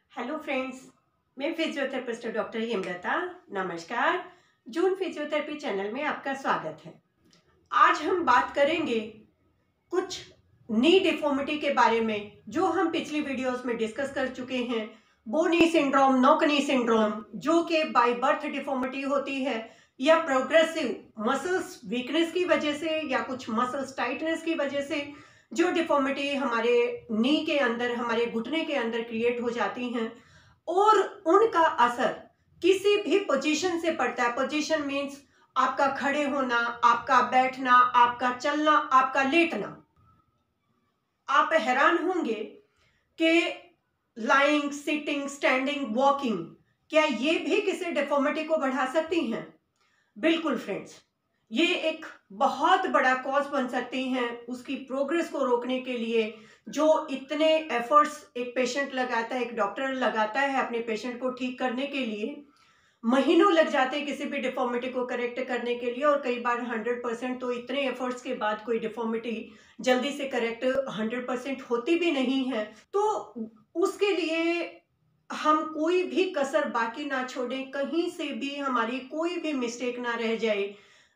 Hello friends, मैं physiotherapist doctor Hemlata. नमस्कार। June physiotherapy channel में आपका स्वागत है। आज हम बात करेंगे कुछ नी डिफॉर्मिटी के बारे में जो हम पिछली वीडियोस में डिस्कस कर चुके हैं। Bow knee syndrome, knock knee syndrome, जो कि बाय बर्थ डिफॉर्मिटी होती है या प्रोग्रेसिव मसल्स वीकनेस की वजह से या कुछ मसल्स टाइटनेस की वजह से जो डिफॉर्मिटी हमारे नी के अंदर, हमारे घुटने के अंदर क्रिएट हो जाती हैं और उनका असर किसी भी पोजीशन से पड़ता है। पोजीशन मीन्स आपका खड़े होना, आपका बैठना, आपका चलना, आपका लेटना। आप हैरान होंगे कि लाइंग, सिटिंग, स्टैंडिंग, वॉकिंग, क्या ये भी किसी डिफॉर्मिटी को बढ़ा सकती हैं? बिल्कुल फ्रेंड्स, ये एक बहुत बड़ा कॉज बन सकती हैं उसकी प्रोग्रेस को रोकने के लिए। जो इतने एफर्ट्स एक पेशेंट लगाता है, एक डॉक्टर लगाता है अपने पेशेंट को ठीक करने के लिए, महीनों लग जाते हैं किसी भी डिफॉर्मिटी को करेक्ट करने के लिए। और कई बार 100% तो इतने एफर्ट्स के बाद कोई डिफॉर्मिटी जल्दी से करेक्ट 100% होती भी नहीं है। तो उसके लिए हम कोई भी कसर बाकी ना छोड़ें, कहीं से भी हमारी कोई भी मिस्टेक ना रह जाए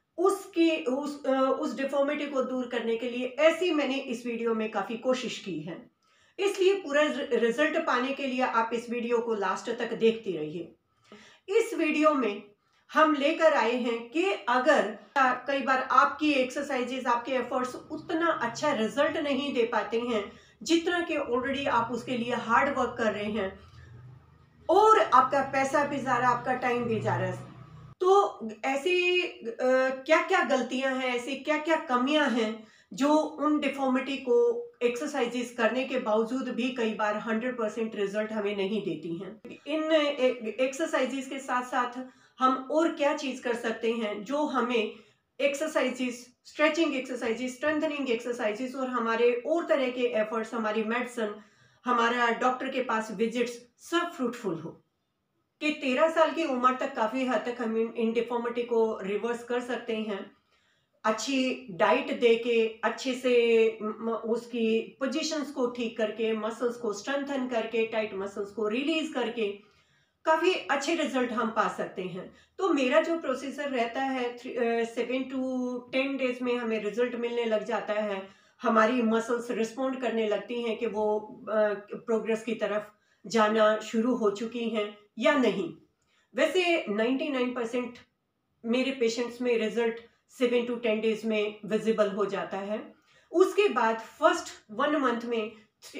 उस डिफॉर्मिटी को दूर करने के लिए। ऐसी मैंने इस वीडियो में काफी कोशिश की है, इसलिए पूरा रिजल्ट पाने के लिए आप इस वीडियो को लास्ट तक देखते रहिए। इस वीडियो में हम लेकर आए हैं कि अगर कई बार आपकी एक्सरसाइजेस, आपके एफर्ट्स उतना अच्छा रिजल्ट नहीं दे पाते हैं जितना कि ऑलरेडी आप उसके लिए हार्ड वर्क कर रहे हैं और आपका पैसा भी जा रहा है, आपका टाइम भी जा रहा है, तो ऐसी क्या क्या गलतियां हैं, ऐसी क्या क्या कमियां हैं जो उन डिफॉर्मिटी को एक्सरसाइजेस करने के बावजूद भी कई बार 100% रिजल्ट हमें नहीं देती हैं। इन एक्सरसाइजेस के साथ साथ हम और क्या चीज कर सकते हैं जो हमें exercises, stretching exercises, strengthening exercises और हमारे और तरह के एफर्ट्स, हमारी मेडिसिन, हमारा डॉक्टर के पास विजिट्स सब फ्रूटफुल हो कि 13 साल की उम्र तक काफी हद तक हम इन डिफॉर्मिटी को रिवर्स कर सकते हैं। अच्छी डाइट देके, अच्छे से उसकी पोजीशंस को ठीक करके, मसल्स को स्ट्रेंथन करके, टाइट मसल्स को रिलीज करके काफी अच्छे रिजल्ट हम पा सकते हैं। तो मेरा जो प्रोसीजर रहता है 7 to 10 डेज में हमें रिजल्ट मिलने लग जाता है। हमारी मसल्स रिस्पॉन्ड करने लगती हैं कि वो प्रोग्रेस की तरफ जाना शुरू हो चुकी हैं या नहीं। वैसे 99% मेरे पेशेंट्स में रिजल्ट 7 to 10 डेज में विजिबल हो जाता है। उसके बाद फर्स्ट 1 मंथ में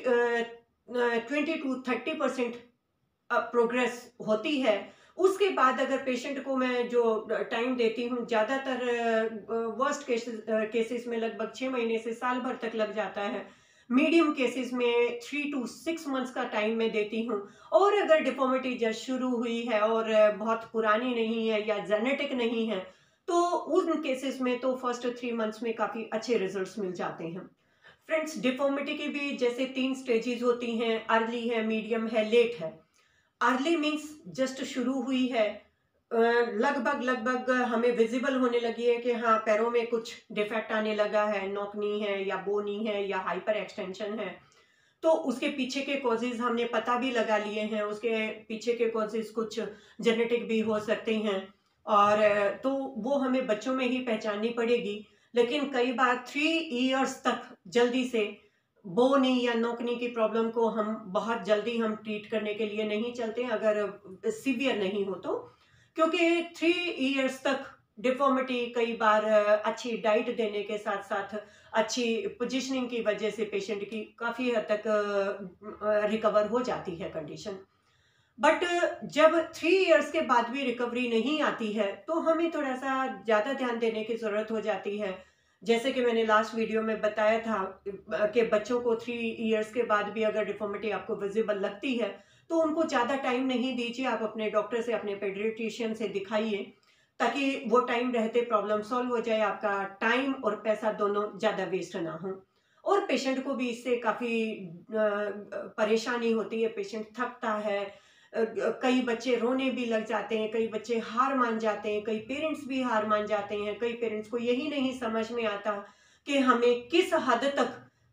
20 to 30% प्रोग्रेस होती है। उसके बाद अगर पेशेंट को मैं जो टाइम देती हूँ, ज़्यादातर वर्स्ट केसेस में लगभग 6 महीने से साल भर तक लग जाता है। मीडियम केसेस में 3 to 6 मंथ्स का टाइम मैं देती हूँ। और अगर डिफॉर्मिटी जस्ट शुरू हुई है और बहुत पुरानी नहीं है या जेनेटिक नहीं है, तो उन केसेस में तो फर्स्ट 3 मंथ्स में काफ़ी अच्छे रिजल्ट्स मिल जाते हैं। फ्रेंड्स, डिफॉर्मिटी की भी जैसे 3 स्टेजेस होती हैं, अर्ली है, मीडियम है, लेट है। अर्ली मीन्स जस्ट शुरू हुई है, लगभग हमें विजिबल होने लगी है कि हाँ, पैरों में कुछ डिफेक्ट आने लगा है, नॉकनी है या बोनी है या हाइपर एक्सटेंशन है। तो उसके पीछे के कॉजेज हमने पता भी लगा लिए हैं। उसके पीछे के कॉजेज कुछ जेनेटिक भी हो सकते हैं और तो वो हमें बच्चों में ही पहचाननी पड़ेगी। लेकिन कई बार 3 इयर्स तक जल्दी से बोनी या नोकनी की प्रॉब्लम को हम बहुत जल्दी हम ट्रीट करने के लिए नहीं चलते अगर सीवियर नहीं हो तो, क्योंकि 3 इयर्स तक डिफॉर्मिटी कई बार अच्छी डाइट देने के साथ साथ अच्छी पोजीशनिंग की वजह से पेशेंट की काफ़ी हद तक रिकवर हो जाती है कंडीशन। बट जब 3 इयर्स के बाद भी रिकवरी नहीं आती है तो हमें थोड़ा सा ज़्यादा ध्यान देने की ज़रूरत हो जाती है। जैसे कि मैंने लास्ट वीडियो में बताया था कि बच्चों को 3 इयर्स के बाद भी अगर डिफॉर्मिटी आपको विजिबल लगती है तो उनको ज़्यादा टाइम नहीं दीजिए। आप अपने डॉक्टर से, अपने पेडियाट्रिशियन से दिखाइए ताकि वो टाइम रहते प्रॉब्लम सॉल्व हो जाए, आपका टाइम और पैसा दोनों ज़्यादा वेस्ट ना हो। और पेशेंट को भी इससे काफ़ी परेशानी होती है, पेशेंट थकता है, कई बच्चे रोने भी लग जाते हैं, कई बच्चे हार मान जाते हैं, कई पेरेंट्स भी हार मान जाते हैं। कई पेरेंट्स को यही नहीं समझ में आता कि हमें किस हद तक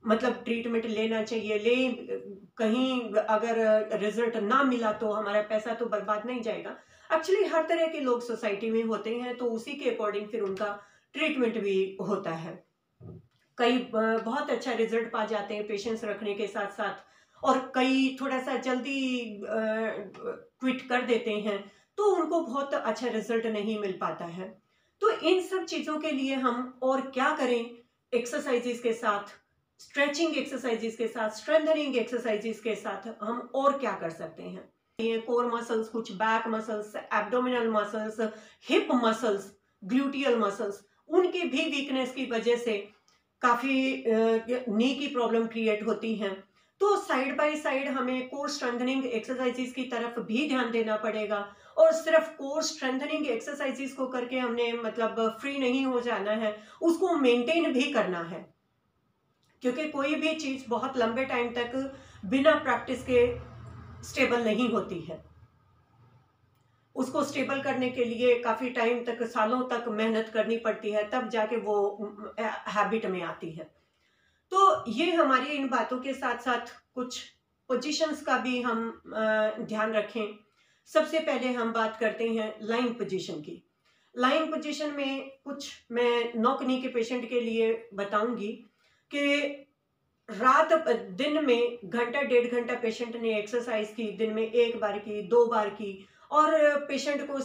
मतलब ट्रीटमेंट लेना चाहिए, ले कहीं अगर रिजल्ट ना मिला तो हमारा पैसा तो बर्बाद नहीं जाएगा। एक्चुअली हर तरह के लोग सोसाइटी में होते हैं, तो उसी के अकॉर्डिंग फिर उनका ट्रीटमेंट भी होता है। कई बहुत अच्छा रिजल्ट पा जाते हैं पेशेंस रखने के साथ साथ, और कई थोड़ा सा जल्दी क्विट कर देते हैं, तो उनको बहुत अच्छा रिजल्ट नहीं मिल पाता है। तो इन सब चीज़ों के लिए हम और क्या करें, एक्सरसाइजेस के साथ, स्ट्रेचिंग एक्सरसाइजेस के साथ, स्ट्रेंथनिंग एक्सरसाइजेस के साथ हम और क्या कर सकते हैं। ये कोर मसल्स, कुछ back muscles, abdominal muscles, hip muscles, gluteal muscles, उनकी भी वीकनेस की वजह से काफ़ी नी की प्रॉब्लम क्रिएट होती हैं। तो साइड बाय साइड हमें कोर स्ट्रेंथनिंग एक्सरसाइजेस की तरफ भी ध्यान देना पड़ेगा, और सिर्फ कोर स्ट्रेंथनिंग एक्सरसाइजेस को करके हमने मतलब फ्री नहीं हो जाना है, उसको मेंटेन भी करना है, क्योंकि कोई भी चीज़ बहुत लंबे टाइम तक बिना प्रैक्टिस के स्टेबल नहीं होती है। उसको स्टेबल करने के लिए काफ़ी टाइम तक, सालों तक मेहनत करनी पड़ती है, तब जाके वो हैबिट में आती है। तो ये हमारी इन बातों के साथ साथ कुछ पोजीशंस का भी हम ध्यान रखें। सबसे पहले हम बात करते हैं लाइन पोजीशन की। लाइन पोजीशन में कुछ मैं नॉक नी के पेशेंट के लिए बताऊंगी कि दिन में घंटा 1.5 घंटा पेशेंट ने एक्सरसाइज की, दिन में 1 बार की, 2 बार की, और पेशेंट को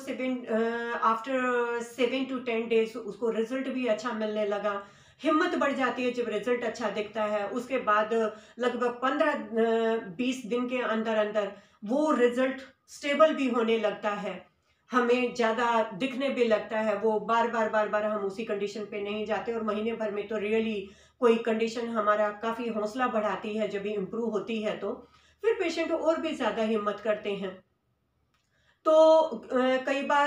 आफ्टर 7 to 10 डेज उसको रिजल्ट भी अच्छा मिलने लगा। हिम्मत बढ़ जाती है जब रिजल्ट अच्छा दिखता है। उसके बाद लगभग 15-20 दिन के अंदर अंदर वो रिजल्ट स्टेबल भी होने लगता है, हमें ज़्यादा दिखने भी लगता है। वो बार बार हम उसी कंडीशन पे नहीं जाते, और महीने भर में तो रियली कोई कंडीशन हमारा काफ़ी हौसला बढ़ाती है, जब भी इम्प्रूव होती है तो फिर पेशेंट और भी ज़्यादा हिम्मत करते हैं। तो कई बार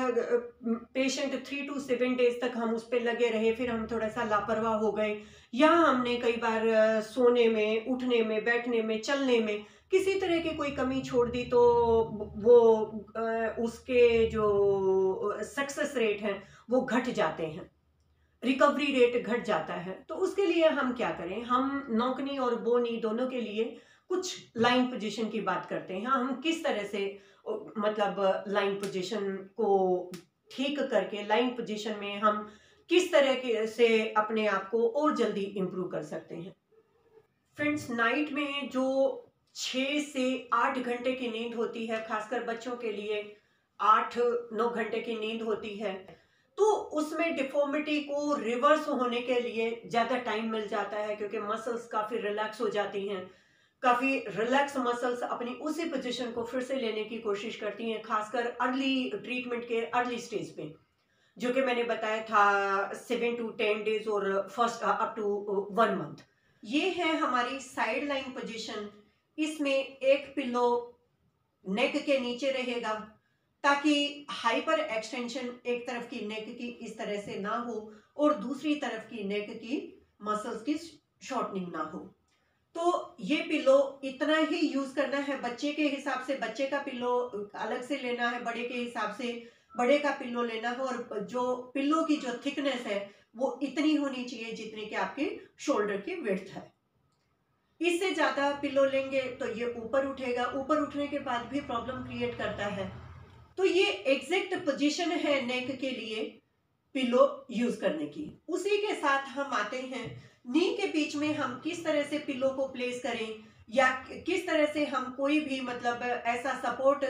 पेशेंट 3 to 7 डेज तक हम उस पर लगे रहे, फिर हम थोड़ा सा लापरवाह हो गए, या हमने कई बार सोने में, उठने में, बैठने में, चलने में किसी तरह की कोई कमी छोड़ दी, तो वो उसके जो सक्सेस रेट हैं वो घट जाते हैं, रिकवरी रेट घट जाता है। तो उसके लिए हम क्या करें, हम नॉक नी और बो नी दोनों के लिए कुछ लाइन पोजीशन की बात करते हैं। हम किस तरह से मतलब लाइन पोजीशन को ठीक करके लाइन पोजीशन में हम किस तरह के से अपने आप को और जल्दी इंप्रूव कर सकते हैं। फ्रेंड्स, नाइट में जो 6 से 8 घंटे की नींद होती है, खासकर बच्चों के लिए 8-9 घंटे की नींद होती है, तो उसमें डिफॉर्मिटी को रिवर्स होने के लिए ज़्यादा टाइम मिल जाता है, क्योंकि मसल्स काफ़ी रिलैक्स हो जाती हैं। काफ़ी रिलैक्स मसल्स अपनी उसी पोजीशन को फिर से लेने की कोशिश करती हैं, खासकर अर्ली ट्रीटमेंट के अर्ली स्टेज पे, जो कि मैंने बताया था 7 to 10 डेज और फर्स्ट अप टू 1 मंथ। ये है हमारी साइड लाइन पोजीशन। इसमें एक पिलो नेक के नीचे रहेगा, ताकि हाइपर एक्सटेंशन एक तरफ की नेक की इस तरह से ना हो, और दूसरी तरफ की नेक की मसल्स की शॉर्टनिंग ना हो। तो ये पिलो इतना ही यूज करना है। बच्चे के हिसाब से बच्चे का पिलो अलग से लेना है, बड़े के हिसाब से बड़े का पिलो लेना है, और जो पिलो की जो थिकनेस है वो इतनी होनी चाहिए जितनी कि आपके शोल्डर की विड्थ है। इससे ज्यादा पिलो लेंगे तो ये ऊपर उठेगा, ऊपर उठने के बाद भी प्रॉब्लम क्रिएट करता है। तो ये एग्जैक्ट पोजीशन है नेक के लिए पिलो यूज करने की। उसी के साथ हम आते हैं नी के बीच में हम किस तरह से पिलो को प्लेस करें, या किस तरह से हम कोई भी मतलब ऐसा सपोर्ट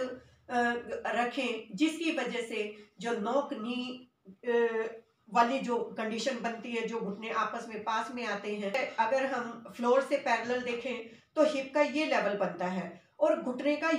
रखें जिसकी वजह से जो नॉक नी वाली जो कंडीशन बनती है, जो घुटने आपस में पास में आते हैं। अगर हम फ्लोर से पैरेलल देखें तो हिप का ये लेवल बनता है, और घुटने का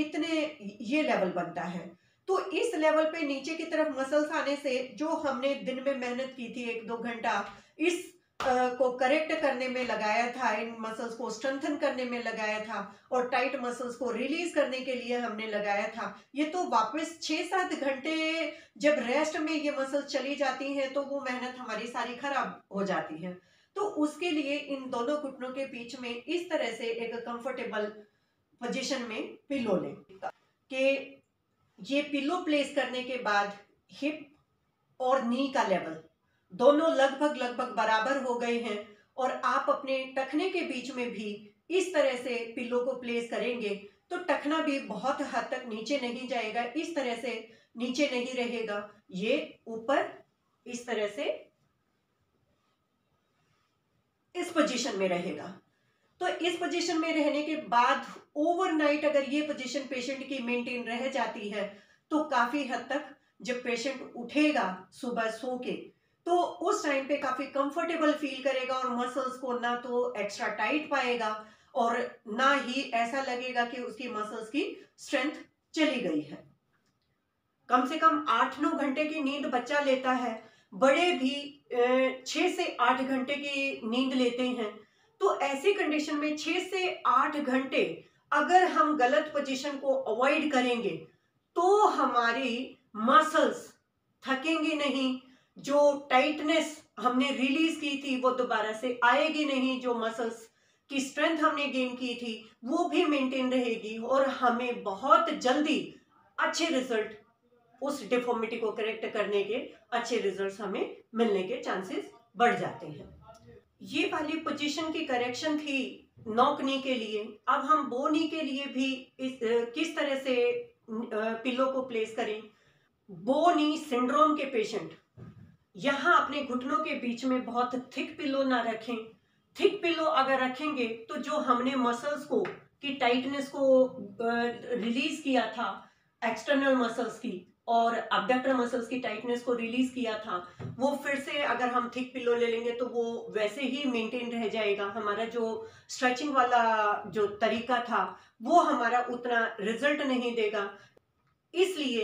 ये लेवल बनता है। तो इस लेवल पे नीचे की तरफ मसल्स आने से जो हमने दिन में मेहनत की थी 1-2 घंटा इस को करेक्ट करने में लगाया था, इन मसल्स को स्ट्रेंथन करने में लगाया था, और टाइट मसल्स को रिलीज करने के लिए हमने लगाया था, ये तो वापस 6-7 घंटे जब रेस्ट में ये मसल्स चली जाती हैं तो वो मेहनत हमारी सारी खराब हो जाती है। तो उसके लिए इन दोनों घुटनों के बीच में इस तरह से एक कंफर्टेबल पोजीशन में पिलो लें, कि ये पिलो प्लेस करने के बाद हिप और नी का लेवल दोनों लगभग बराबर हो गए हैं, और आप अपने टखने के बीच में भी इस तरह से पिल्लो को प्लेस करेंगे तो टखना भी बहुत हद तक नीचे नहीं जाएगा, इस तरह से नीचे नहीं रहेगा, ये ऊपर इस तरह से इस पोजीशन में रहेगा। तो इस पोजीशन में रहने के बाद ओवरनाइट अगर ये पोजीशन पेशेंट की मेंटेन रह जाती है तो काफी हद तक जब पेशेंट उठेगा सुबह सो के तो उस टाइम पे काफी कंफर्टेबल फील करेगा और मसल्स को ना तो एक्स्ट्रा टाइट पाएगा और ना ही ऐसा लगेगा कि उसकी मसल्स की स्ट्रेंथ चली गई है। कम से कम 8-9 घंटे की नींद बच्चा लेता है, बड़े भी 6 से 8 घंटे की नींद लेते हैं। तो ऐसी कंडीशन में 6 से 8 घंटे अगर हम गलत पोजीशन को अवॉइड करेंगे तो हमारी मसल्स थकेंगी नहीं, जो टाइटनेस हमने रिलीज की थी वो दोबारा से आएगी नहीं, जो मसल्स की स्ट्रेंथ हमने गेन की थी वो भी मेंटेन रहेगी और हमें बहुत जल्दी अच्छे रिजल्ट, उस डिफॉर्मिटी को करेक्ट करने के अच्छे रिजल्ट्स हमें मिलने के चांसेस बढ़ जाते हैं। ये वाली पोजीशन की करेक्शन थी नॉक नी के लिए। अब हम बो नी के लिए भी किस तरह से पिलो को प्लेस करें। बो नी सिंड्रोम के पेशेंट यहाँ अपने घुटनों के बीच में बहुत थिक पिलो ना रखें। थिक पिलो अगर रखेंगे तो जो हमने मसल्स को की टाइटनेस को रिलीज किया था, एक्सटर्नल मसल्स की और अबडक्टर मसल्स की टाइटनेस को रिलीज किया था, वो फिर से अगर हम थिक पिलो ले लेंगे तो वो वैसे ही मेंटेन रह जाएगा। हमारा जो स्ट्रेचिंग वाला जो तरीका था वो हमारा उतना रिजल्ट नहीं देगा। इसलिए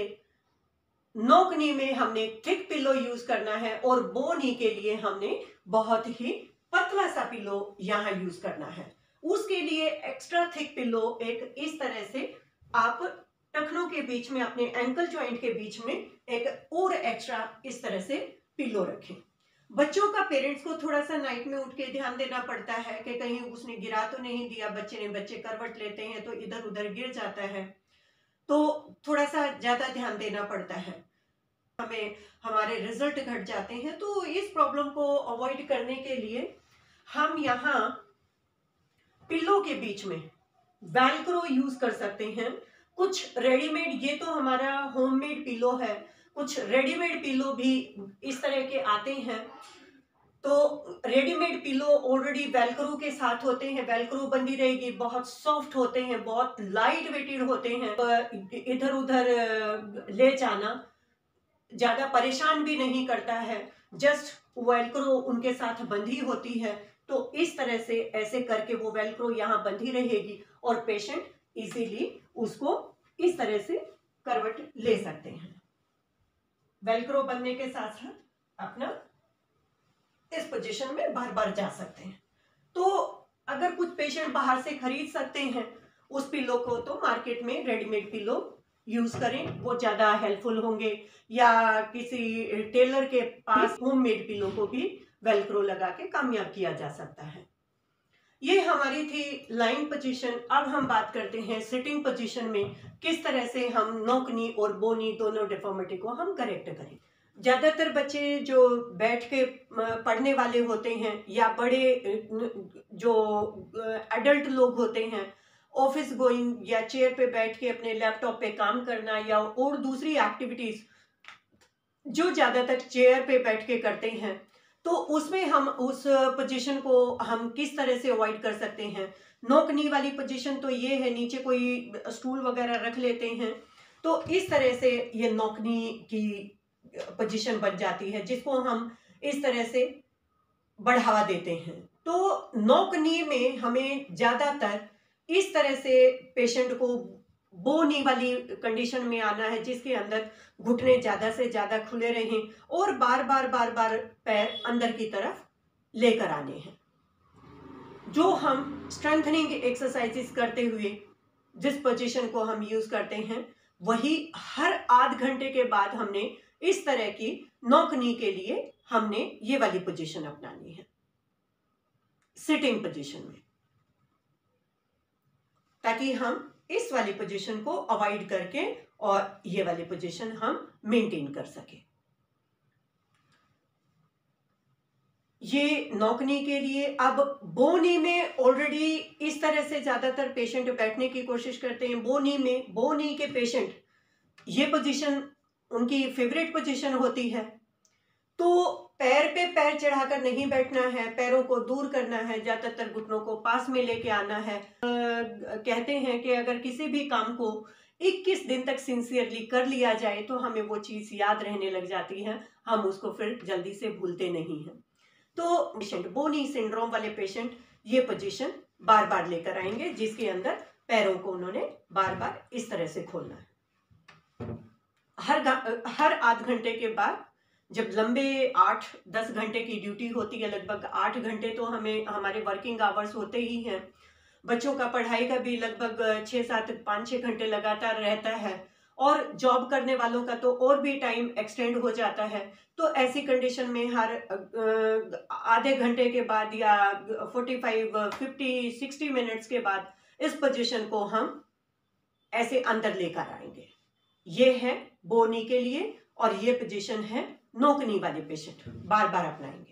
नोक नी में हमने थिक पिलो यूज करना है और बो नी के लिए हमने बहुत ही पतला सा पिलो यहाँ यूज करना है। उसके लिए एक्स्ट्रा थिक पिलो एक इस तरह से आप टखनों के बीच में, अपने एंकल जॉइंट के बीच में एक और एक्स्ट्रा इस तरह से पिलो रखें। बच्चों का पेरेंट्स को थोड़ा सा नाइट में उठ के ध्यान देना पड़ता है कि कहीं उसने गिरा तो नहीं दिया बच्चे करवट लेते हैं तो इधर उधर गिर जाता है, तो थोड़ा सा ज्यादा ध्यान देना पड़ता है, हमें हमारे रिजल्ट घट जाते हैं। तो इस प्रॉब्लम को अवॉइड करने के लिए हम यहाँ पिल्लो के बीच में वेलक्रो यूज कर सकते हैं। कुछ रेडीमेड, ये तो हमारा होममेड पिलो है, कुछ रेडीमेड पिलो भी इस तरह के आते हैं। तो रेडीमेड पिलो ऑलरेडी वेलक्रो के साथ होते हैं, वेलक्रो बंदी रहेगी, बहुत सॉफ्ट होते हैं, बहुत लाइट वेटेड होते हैं, इधर उधर ले जाना ज्यादा परेशान भी नहीं करता है, जस्ट वेलक्रो उनके साथ बंधी होती है। तो इस तरह से ऐसे करके वो वेलक्रो यहाँ बंधी रहेगी और पेशेंट इजीली उसको इस तरह से करवट ले सकते हैं। वेलक्रो बनने के साथ साथ अपना इस पोजीशन में बार बार जा सकते हैं। तो अगर कुछ पेशेंट बाहर से खरीद सकते हैं उस पिलो को तो मार्केट में रेडीमेड पिलो यूज करें, वो ज्यादा हेल्पफुल होंगे, या किसी टेलर के पास होममेड पिलो को भी वेलक्रो लगा के कामयाब किया जा सकता है। ये हमारी थी लाइन पोजीशन। अब हम बात करते हैं सिटिंग पोजीशन में किस तरह से हम नोक नी और बो नी दोनों डिफॉर्मिटी को हम करेक्ट करें। ज्यादातर बच्चे जो बैठ के पढ़ने वाले होते हैं या बड़े जो एडल्ट लोग होते हैं, ऑफिस गोइंग या चेयर पे बैठ के अपने लैपटॉप पे काम करना या और दूसरी एक्टिविटीज जो ज्यादातर चेयर पे बैठ के करते हैं, तो उसमें हम उस पोजीशन को हम किस तरह से अवॉइड कर सकते हैं। नोक नी वाली पोजीशन तो ये है, नीचे कोई स्टूल वगैरह रख लेते हैं तो इस तरह से ये नोक नी की पोजीशन बन जाती है, जिसको हम इस तरह से बढ़ावा देते हैं। तो नोक नी में हमें ज्यादातर इस तरह से पेशेंट को बो नी वाली कंडीशन में आना है, जिसके अंदर घुटने ज्यादा से ज्यादा खुले रहें और बार बार पैर अंदर की तरफ लेकर आने हैं। जो हम स्ट्रेंथनिंग एक्सरसाइजेस करते हुए जिस पोजीशन को हम यूज करते हैं, वही हर आध घंटे के बाद हमने इस तरह की नोक नी के लिए हमने ये वाली पोजीशन अपनानी है सिटिंग पोजीशन में, ताकि हम इस वाली पोजीशन को अवॉइड करके और ये वाली पोजीशन हम मेंटेन कर सके। ये नौकनी के लिए। अब बोनी में ऑलरेडी इस तरह से ज़्यादातर पेशेंट बैठने की कोशिश करते हैं। बोनी के पेशेंट ये पोजीशन उनकी फेवरेट पोजीशन होती है। तो पैर पे पैर चढ़ाकर नहीं बैठना है, पैरों को दूर करना है, ज़्यादातर घुटनों को पास में लेके आना है। कहते हैं कि अगर किसी भी काम को 21 दिन तक सिंसियरली कर लिया जाए तो हमें वो चीज़ याद रहने लग जाती है, हम उसको फिर जल्दी से भूलते नहीं हैं। तो पेशेंट बोनी सिंड्रोम वाले पेशेंट ये पोजीशन बार बार लेकर आएंगे, जिसके अंदर पैरों को उन्होंने बार बार इस तरह से खोलना है। हर आध घंटे के बाद, जब लंबे 8-10 घंटे की ड्यूटी होती है, लगभग 8 घंटे तो हमें हमारे वर्किंग आवर्स होते ही हैं। बच्चों का पढ़ाई का भी लगभग 5-6 घंटे लगातार रहता है, और जॉब करने वालों का तो और भी टाइम एक्सटेंड हो जाता है। तो ऐसी कंडीशन में हर आधे घंटे के बाद या 45, 50, 60 मिनट्स के बाद इस पोजीशन को हम ऐसे अंदर लेकर आएंगे। ये है बोनी के लिए, और ये पोजीशन है नोकनी वाले पेशेंट बार बार अपनाएंगे।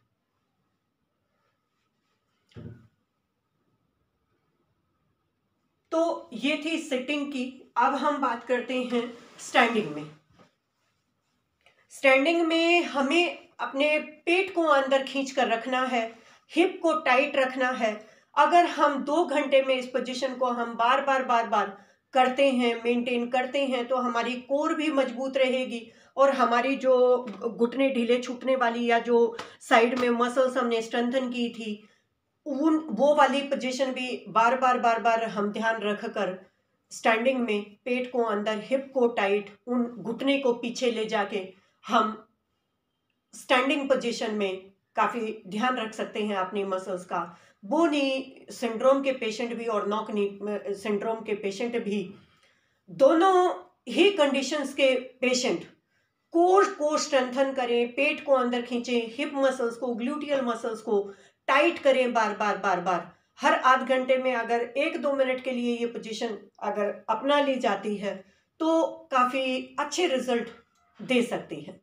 तो ये थी सिटिंग की। अब हम बात करते हैं स्टैंडिंग में। स्टैंडिंग में हमें अपने पेट को अंदर खींच कर रखना है, हिप को टाइट रखना है। अगर हम 2 घंटे में इस पोजीशन को हम बार बार करते हैं, मेंटेन करते हैं, तो हमारी कोर भी मजबूत रहेगी, और हमारी जो घुटने ढीले छूटने वाली या जो साइड में मसल्स हमने स्ट्रेंथन की थी, वो वाली पोजीशन भी बार बार हम ध्यान रखकर स्टैंडिंग में पेट को अंदर, हिप को टाइट, उन घुटने को पीछे ले जाके हम स्टैंडिंग पोजीशन में काफ़ी ध्यान रख सकते हैं अपनी मसल्स का। बोनी सिंड्रोम के पेशेंट भी और नॉकनी सिंड्रोम के पेशेंट भी, दोनों ही कंडीशंस के पेशेंट कोर को स्ट्रेंथन करें, पेट को अंदर खींचें, हिप मसल्स को, ग्लूटियल मसल्स को टाइट करें बार बार। हर आध घंटे में अगर 1-2 मिनट के लिए ये पोजीशन अगर अपना ली जाती है तो काफ़ी अच्छे रिजल्ट दे सकती है।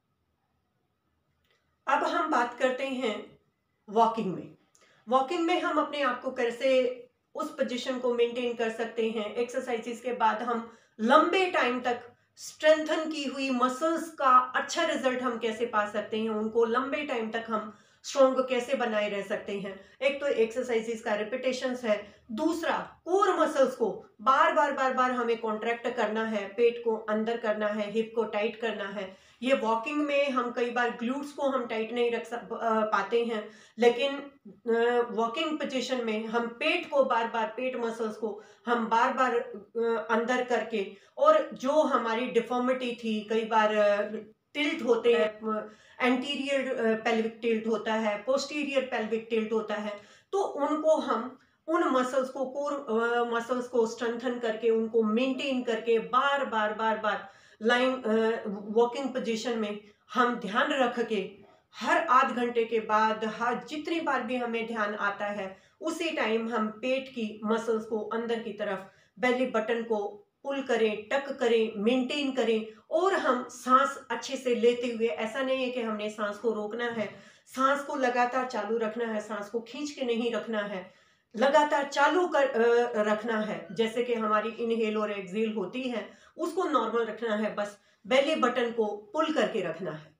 अब हम बात करते हैं वॉकिंग में। वॉकिंग में हम अपने आप को कैसे उस पोजीशन को मेंटेन कर सकते हैं। एक्सरसाइजेस के बाद हम लंबे टाइम तक स्ट्रेंथन की हुई मसल्स का अच्छा रिजल्ट हम कैसे पा सकते हैं, उनको लंबे टाइम तक हम स्ट्रॉन्ग कैसे बनाए रह सकते हैं। एक तो एक्सरसाइजेस का रिपीटेशंस है, दूसरा कोर मसल्स को बार बार हमें कॉन्ट्रैक्ट करना है, पेट को अंदर करना है, हिप को टाइट करना है। ये वॉकिंग में हम कई बार ग्लूट्स को हम टाइट नहीं रख पाते हैं, लेकिन वॉकिंग पोजीशन में हम पेट को बार बार, पेट मसल्स को हम बार बार अंदर करके, और जो हमारी डिफॉर्मिटी थी, कई बार टिल्ट होते हैं, एंटीरियर पेल्विक टिल्ट होता है, पोस्टीरियर पेल्विक टिल्ट होता है, तो उनको हम उन मसल्स को, कोर मसल्स को स्ट्रेंथन करके, उनको मेंटेन करके बार बार लाइन वॉकिंग पोजीशन में हम ध्यान रख के हर आध घंटे के बाद, हर जितनी बार भी हमें ध्यान आता है, उसी टाइम हम पेट की मसल्स को अंदर की तरफ, बेली बटन को पुल करें, टक करें, मेंटेन करें, और हम सांस अच्छे से लेते हुए, ऐसा नहीं है कि हमने सांस को रोकना है, सांस को लगातार चालू रखना है, सांस को खींच के नहीं रखना है, लगातार चालू कर रखना है। जैसे कि हमारी इनहेल और एक्सहेल होती है, उसको नॉर्मल रखना है, बस बेली बटन को पुल करके रखना है।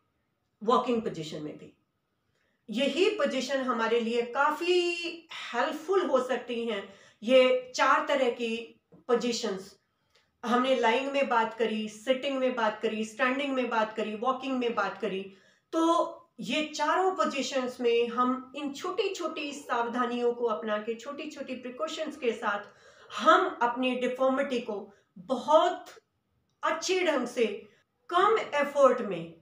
वॉकिंग पोजीशन में भी यही पोजीशन हमारे लिए काफी हेल्पफुल हो सकती हैं। ये 4 तरह की पोजीशंस हमने लाइंग में बात करी, सिटिंग में बात करी, स्टैंडिंग में बात करी, वॉकिंग में बात करी। तो ये चारों पोजीशंस में हम इन छोटी छोटी सावधानियों को अपना के, छोटी छोटी प्रिकॉशंस के साथ हम अपनी डिफॉर्मिटी को बहुत अच्छे ढंग से, कम एफर्ट में,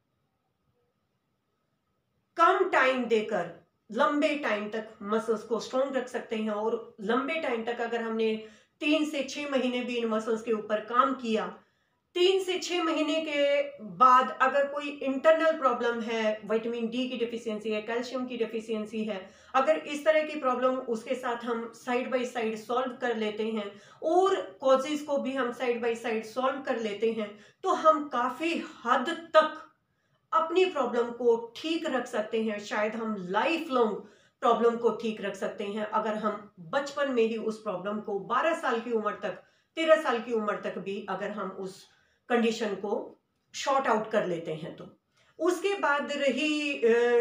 कम टाइम देकर लंबे टाइम तक मसल्स को स्ट्रॉन्ग रख सकते हैं। और लंबे टाइम तक अगर हमने 3 से 6 महीने भी इन मसल्स के ऊपर काम किया, 3 से 6 महीने के बाद अगर कोई इंटरनल प्रॉब्लम है, विटामिन डी की डिफिशियंसी है, कैल्शियम की डिफिशियंसी है, अगर इस तरह की प्रॉब्लम उसके साथ हम साइड बाय साइड सॉल्व कर लेते हैं, और कॉजेज को भी हम साइड बाय साइड सॉल्व कर लेते हैं, तो हम काफी हद तक अपनी प्रॉब्लम को ठीक रख सकते हैं। शायद हम लाइफ लॉन्ग प्रॉब्लम को ठीक रख सकते हैं अगर हम बचपन में ही उस प्रॉब्लम को 12 साल की उम्र तक, 13 साल की उम्र तक भी अगर हम उस कंडीशन को शॉर्ट आउट कर लेते हैं। तो उसके बाद रही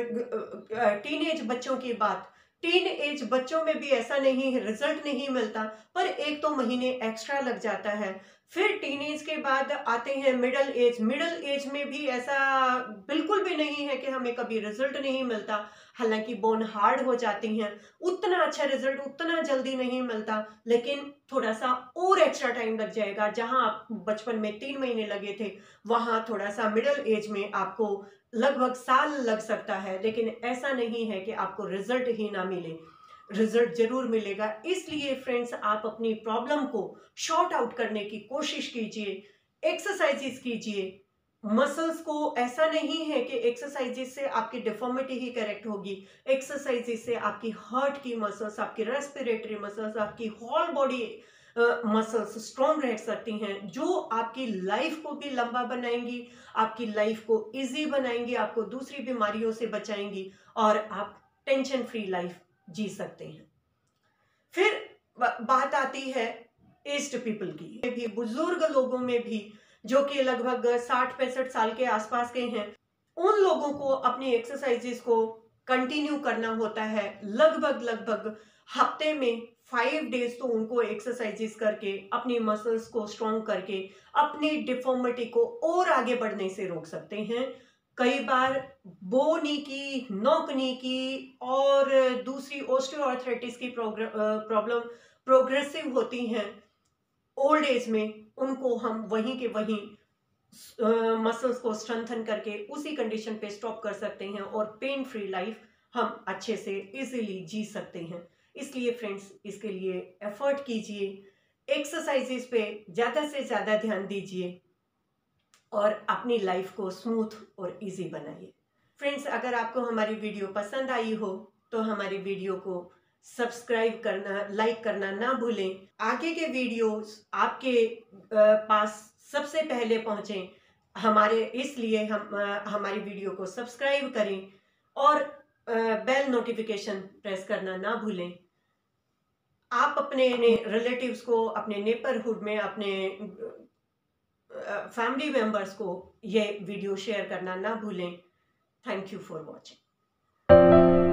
टीनेज बच्चों की बात। टीन एज बच्चों में भी ऐसा नहीं रिजल्ट नहीं मिलता, पर 1-2 महीने एक्स्ट्रा लग जाता है। फिर टीनेज के बाद आते हैं मिडल एज। मिडल एज में भी ऐसा बिल्कुल भी नहीं है कि हमें कभी रिजल्ट नहीं मिलता, हालांकि बोन हार्ड हो जाती हैं, उतना अच्छा रिजल्ट उतना जल्दी नहीं मिलता, लेकिन थोड़ा सा और एक्स्ट्रा टाइम लग जाएगा। जहां आप बचपन में 3 महीने लगे थे, वहां थोड़ा सा मिडल एज में आपको लगभग साल लग सकता है। लेकिन ऐसा नहीं है कि आपको रिजल्ट ही ना मिले, रिजल्ट जरूर मिलेगा। इसलिए फ्रेंड्स, आप अपनी प्रॉब्लम को शॉर्ट आउट करने की कोशिश कीजिए, एक्सरसाइजेस कीजिए। मसल्स को ऐसा नहीं है कि एक्सरसाइजेस से आपकी डिफॉर्मिटी ही करेक्ट होगी। एक्सरसाइजेस से आपकी हार्ट की मसल्स, आपकी रेस्पिरेटरी मसल्स, आपकी होल बॉडी मसल्स स्ट्रॉन्ग रह सकती हैं, जो आपकी लाइफ को भी लंबा बनाएंगी, आपकी लाइफ को इजी बनाएंगी, आपको दूसरी बीमारियों से बचाएंगी और आप टेंशन फ्री लाइफ जी सकते हैं। फिर बात आती है एज्ड पीपल की भी, बुजुर्ग लोगों में भी, जो कि लगभग 60-65 साल के आसपास के हैं। उन लोगों को अपनी एक्सरसाइजेस को कंटिन्यू करना होता है। लगभग हफ्ते में 5 डेज तो उनको एक्सरसाइजेस करके, अपनी मसल्स को स्ट्रॉन्ग करके, अपनी डिफॉर्मिटी को और आगे बढ़ने से रोक सकते हैं। कई बार बो नी की, नॉक नी की और दूसरी ऑस्टियोआर्थराइटिस की प्रॉब्लम प्रोग्रेसिव होती हैं ओल्ड एज में, उनको हम वहीं के वहीं मसल्स को स्ट्रेंथन करके उसी कंडीशन पे स्टॉप कर सकते हैं और पेन फ्री लाइफ हम अच्छे से इजीली जी सकते हैं। इसलिए फ्रेंड्स, इसके लिए एफर्ट कीजिए, एक्सरसाइजेस पे ज़्यादा से ज़्यादा ध्यान दीजिए और अपनी लाइफ को स्मूथ और इजी बनाइए। फ्रेंड्स, अगर आपको हमारी वीडियो पसंद आई हो तो हमारी वीडियो को सब्सक्राइब करना, लाइक करना ना भूलें। आगे के वीडियोस आपके पास सबसे पहले पहुंचें हमारे, इसलिए हम हमारी वीडियो को सब्सक्राइब करें और बेल नोटिफिकेशन प्रेस करना ना भूलें। आप अपने रिलेटिव्स को, अपने नेबरहुड में, अपने फैमिली मेंबर्स को ये वीडियो शेयर करना ना भूलें। Thank you for watching.